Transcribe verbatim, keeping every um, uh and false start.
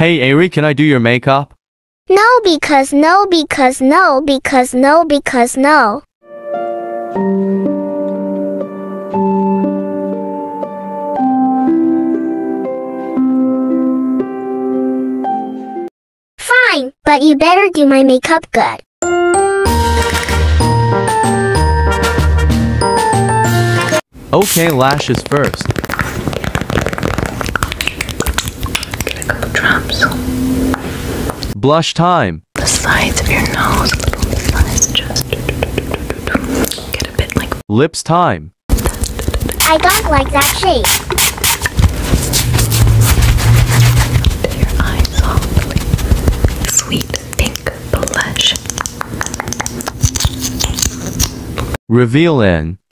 Hey Eyri, can I do your makeup? No, because no, because no, because no, because no. Fine, but you better do my makeup good. Okay, lashes first. Get a couple drops. Blush time. The sides of your nose, a little on the sides, just get a bit like Lips time. I don't like that shape. to your eyes softly. Sweet pink blush. Reveal in.